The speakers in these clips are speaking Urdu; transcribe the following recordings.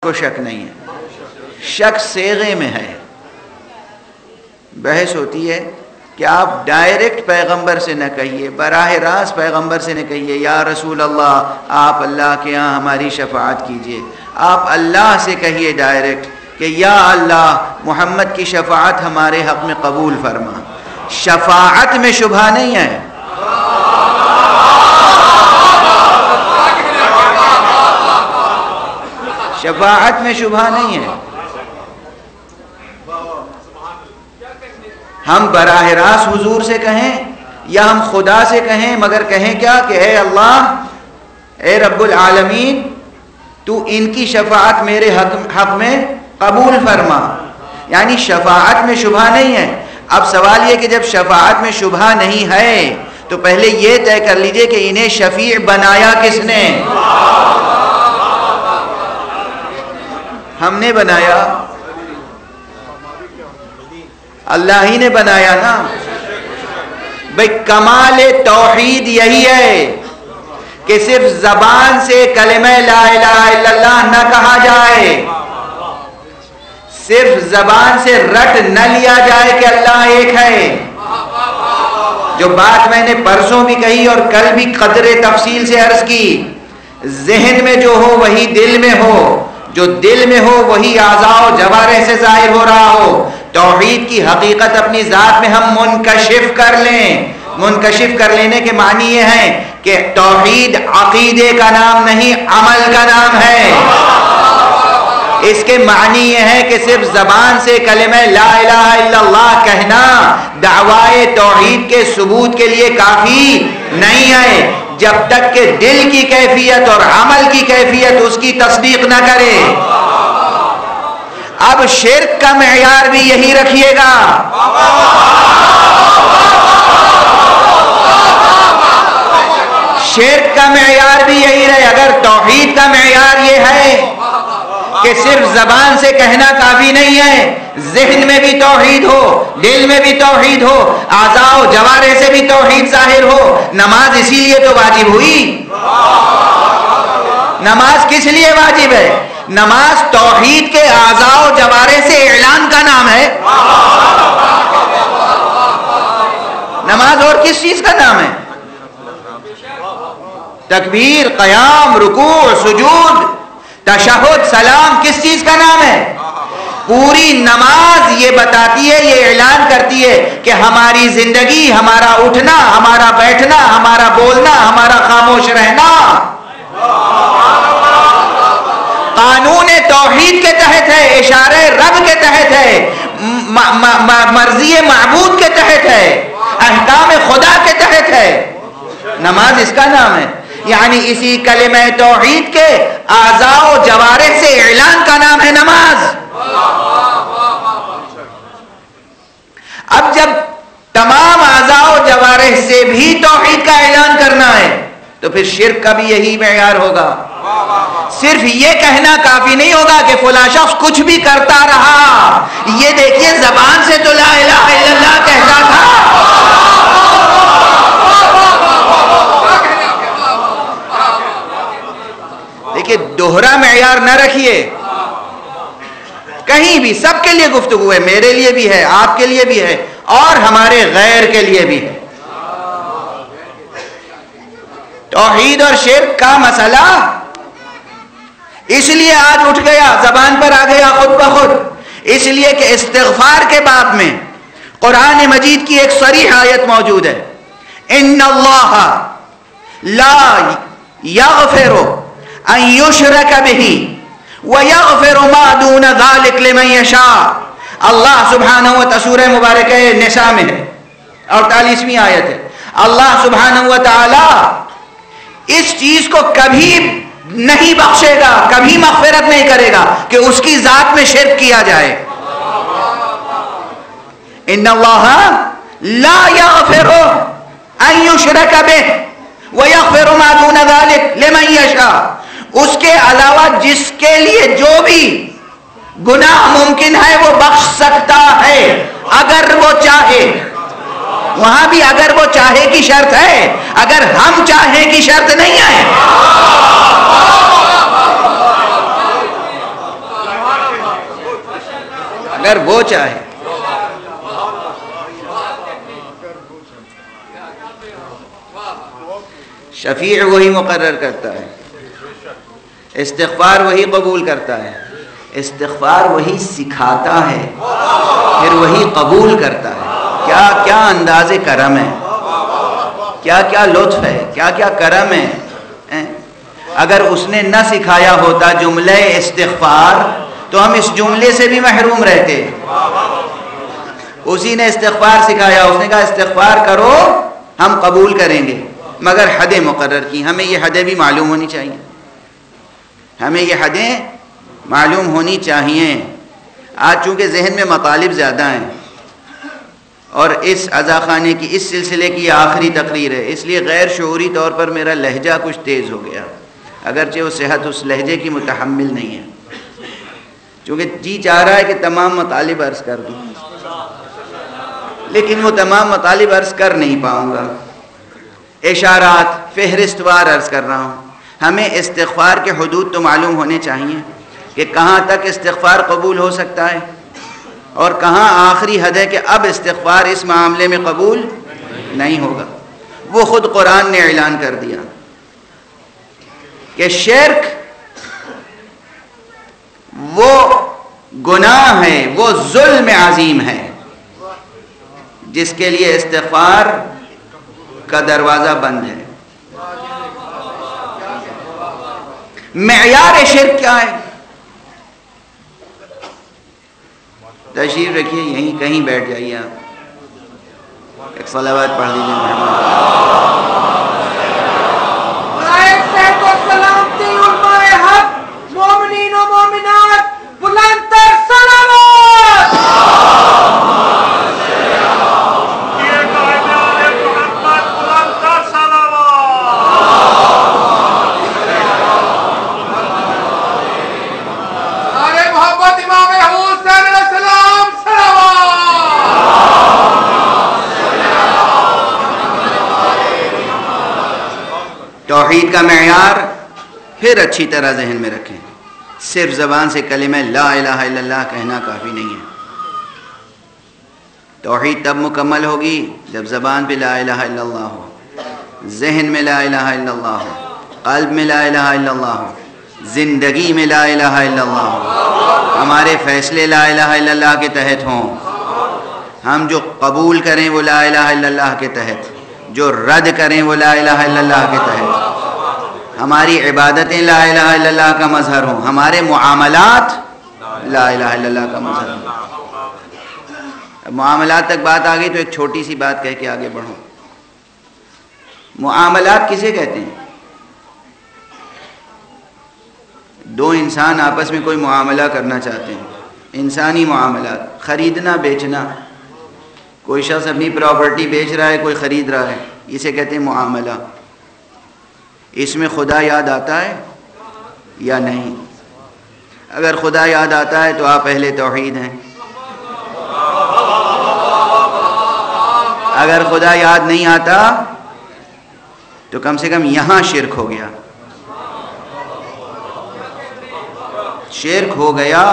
کو شک نہیں ہے، شک صیغے میں ہے۔ بحث ہوتی ہے کہ آپ ڈائریکٹ پیغمبر سے نہ کہیے، براہ راست پیغمبر سے نہ کہیے یا رسول اللہ آپ اللہ کے ہاں ہماری شفاعت کیجئے، آپ اللہ سے کہیے ڈائریکٹ کہ یا اللہ محمد کی شفاعت ہمارے حق میں قبول فرما۔ شفاعت میں شبہ نہیں ہے، شفاعت میں شبہ نہیں ہے۔ ہم براہ راست حضور سے کہیں یا ہم خدا سے کہیں، مگر کہیں کیا کہ اے اللہ، اے رب العالمین، تو ان کی شفاعت میرے حق میں قبول فرما، یعنی شفاعت میں شبہ نہیں ہے۔ اب سوال یہ کہ جب شفاعت میں شبہ نہیں ہے تو پہلے یہ طے کر لیجئے کہ انہیں شفیع بنایا کس نے؟ ہم نے بنایا؟ اللہ ہی نے بنایا نا۔ بھئی کمال توحید یہی ہے کہ صرف زبان سے کلمہ لا الہ الا اللہ نہ کہا جائے، صرف زبان سے رٹ نہ لیا جائے کہ اللہ ایک ہے۔ جو بات میں نے پرسوں بھی کہی اور کل بھی قدر تفصیل سے عرض کی، ذہن میں جو ہو وہی دل میں ہو، جو دل میں ہو وہی اعضاء و جوارح سے ظاہر ہو رہا ہو۔ توحید کی حقیقت اپنی ذات میں ہم منکشف کر لیں۔ منکشف کر لینے کے معنی یہ ہے کہ توحید عقیدے کا نام نہیں، عمل کا نام ہے۔ اس کے معنی یہ ہے کہ صرف زبان سے کلمہ لا الہ الا اللہ کہنا دعوی توحید کے ثبوت کے لیے کافی نہیں ہے، جب تک کہ دل کی کیفیت اور عمل کی کیفیت اس کی تصدیق نہ کرے۔ اب شرک کا معیار بھی یہی رکھیے گا۔ شرک کا معیار بھی یہی رہے۔ اگر توحید کا معیار یہ ہے کہ صرف زبان سے کہنا کافی نہیں ہے، ذہن میں بھی توحید ہو، دل میں بھی توحید ہو، اعضاء و جوارح سے بھی توحید ظاہر ہو، نماز اسی لیے تو واجب ہوئی۔ نماز کس لیے واجب ہے؟ نماز توحید کے اعضاء و جوارح سے اعلان کا نام ہے۔ نماز اور کس چیز کا نام ہے؟ تکبیر، قیام، رکوع، سجود، تشہد، سلام کس چیز کا نام ہے؟ پوری نماز یہ بتاتی ہے، یہ اعلان کرتی ہے کہ ہماری زندگی، ہمارا اٹھنا، ہمارا بیٹھنا، ہمارا بولنا، ہمارا خاموش رہنا قانون توحید کے تحت ہے، اشارہ رب کے تحت ہے، مرضی معبود کے تحت ہے، احکام خدا کے تحت ہے۔ نماز اس کا نام ہے، یعنی اسی کلمہ توحید کے اعضاء و جوارح سے اعلان کا نام ہے نماز۔ اب جب تمام اعضاء و جوارح سے بھی توحید کا اعلان کرنا ہے تو پھر شرک کا بھی یہی معیار ہوگا۔ صرف یہ کہنا کافی نہیں ہوگا کہ فلاں شخص کچھ بھی کرتا رہا، یہ دیکھیے زبان سے تو لا الہ الا اللہ کہتا تھا، دیکھیے دوہرا معیار نہ رکھیے کہیں بھی۔ سب کے لیے گفتگو ہے، میرے لیے بھی ہے، آپ کے لیے بھی ہے، اور ہمارے غیر کے لیے بھی ہے۔ توحید اور شرک کا مسئلہ اس لیے آج اٹھ گیا، زبان پر آ گیا خود بخود، اس لیے کہ استغفار کے باب میں قرآن مجید کی ایک صریح آیت موجود ہے، ان اللہ لا یغفر ان یشرک بہ ویغفر ما دون ذلک لمن یشاء۔ اللہ سبحانہ و تعالی سورہ مبارکہ نساء میں ہے، 48ویں آیت ہے۔ اللہ سبحانہ و تعالی اس چیز کو کبھی نہیں بخشے گا، کبھی مغفرت نہیں کرے گا کہ اس کی ذات میں شرک کیا جائے۔ ان اللہ لا یغفر ان یشرک بہ ویغفر ما دون ذلک لمن یشاء۔ اس کے علاوہ جس کے لیے جو بھی گناہ ممکن ہے وہ بخش سکتا ہے اگر وہ چاہے۔ وہاں بھی اگر وہ چاہے کی شرط ہے، اگر ہم چاہیں کی شرط نہیں ہے۔ اگر وہ چاہے. شفیع وہی مقرر کرتا ہے، استغفار وہی قبول کرتا ہے، استغفار وہی سکھاتا ہے، پھر وہی قبول کرتا ہے. کیا کیا انداز کرم ہے، کیا کیا لطف ہے، کیا کیا کرم ہے. اگر اس نے نہ سکھایا ہوتا جملہ استغفار تو ہم اس جملے سے بھی محروم رہتے. اسی نے استغفار سکھایا، اس نے کہا استغفار کرو ہم قبول کریں گے، مگر حدیں مقرر کی. ہمیں یہ حدیں بھی معلوم ہونی چاہیے، ہمیں یہ حدیں معلوم ہونی چاہیے. آج چونکہ ذہن میں مطالب زیادہ ہیں اور اس عزا خانے کی اس سلسلے کی آخری تقریر ہے، اس لیے غیر شعوری طور پر میرا لہجہ کچھ تیز ہو گیا، اگرچہ وہ صحت اس لہجے کی متحمل نہیں ہے، چونکہ جی چاہ رہا ہے کہ تمام مطالب عرض کر دوں، لیکن وہ تمام مطالب عرض کر نہیں پاؤں گا. اشارات فہرست وار عرض کر رہا ہوں. ہمیں استغفار کے حدود تو معلوم ہونے چاہیے کہ کہاں تک استغفار قبول ہو سکتا ہے اور کہاں آخری حد ہے کہ اب استغفار اس معاملے میں قبول نہیں ہوگا. وہ خود قرآن نے اعلان کر دیا کہ شرک وہ گناہ ہے، وہ ظلم عظیم ہے جس کے لیے استغفار کا دروازہ بند ہے. معیار شرک کیا ہے؟ تشریف رکھیے، یہیں کہیں بیٹھ جائیے، آپ ایک صلوات پڑھ دیجیے مومنین و مومنات بلند تر صلوات. توحید کا معیار پھر اچھی طرح ذہن میں رکھیں. صرف زبان سے کلمہ لا الہ الا اللہ کہنا کافی نہیں ہے. توحید تب مکمل ہوگی جب زبان پہ لا الہ الا اللہ ہو، ذہن میں لا الہ الا اللہ ہو، قلب میں لا الہ الا اللہ ہو، زندگی میں لا الہ الا اللہ ہو، ہمارے فیصلے لا الہ الا اللہ کے تحت ہوں، ہم جو قبول کریں وہ لا الہ الا اللہ کے تحت، جو رد کریں وہ لا الہ الا اللہ کے تحت، ہماری عبادتیں لا الہ الا اللہ کا مظہر ہوں، ہمارے معاملات لا الہ الا اللہ کا مظہر ہوں. اب معاملات تک بات آ گئی تو ایک چھوٹی سی بات کہہ کے آگے بڑھوں. معاملات کسے کہتے ہیں؟ دو انسان آپس میں کوئی معاملہ کرنا چاہتے ہیں، انسانی معاملات، خریدنا بیچنا. کوئی شخص اپنی پراپرٹی بیچ رہا ہے، کوئی خرید رہا ہے، اسے کہتے ہیں معاملہ. اس میں خدا یاد آتا ہے یا نہیں؟ اگر خدا یاد آتا ہے تو آپ اہل توحید ہیں، اگر خدا یاد نہیں آتا تو کم سے کم یہاں شرک ہو گیا، شرک ہو گیا.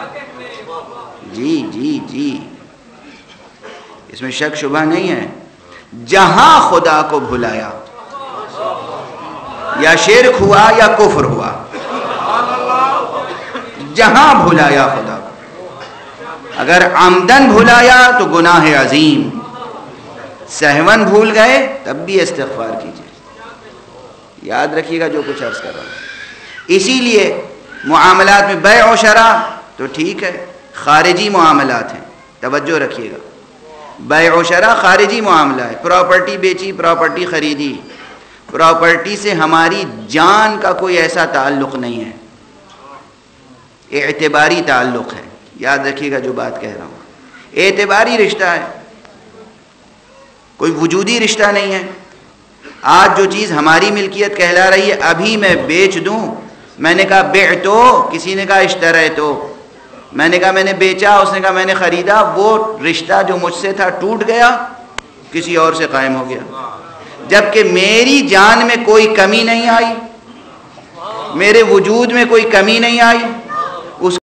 جی جی جی، اس میں شک شبہ نہیں ہے. جہاں خدا کو بھلایا یا شرک ہوا یا کفر ہوا، جہاں بھلایا خدا کو. اگر عمدن بھلایا تو گناہ عظیم، سہون بھول گئے تب بھی استغفار کیجئے. یاد رکھیے گا جو کچھ عرض کر رہا ہوں. اسی لیے معاملات میں بیع و شرع تو ٹھیک ہے، خارجی معاملات ہیں، توجہ رکھیے گا. بیع و شرع خارجی معاملہ ہے، پراپرٹی بیچی، پراپرٹی خریدی، پراپرٹی سے ہماری جان کا کوئی ایسا تعلق نہیں ہے، اعتباری تعلق ہے. یاد رکھیے گا جو بات کہہ رہا ہوں، اعتباری رشتہ ہے، کوئی وجودی رشتہ نہیں ہے. آج جو چیز ہماری ملکیت کہلا رہی ہے، ابھی میں بیچ دوں، میں نے کہا بعتو، کسی نے کہا اشتریتو، میں نے کہا میں نے بیچا، اس نے کہا میں نے خریدا، وہ رشتہ جو مجھ سے تھا ٹوٹ گیا، کسی اور سے قائم ہو گیا. جبکہ میری جان میں کوئی کمی نہیں آئی، میرے وجود میں کوئی کمی نہیں آئی،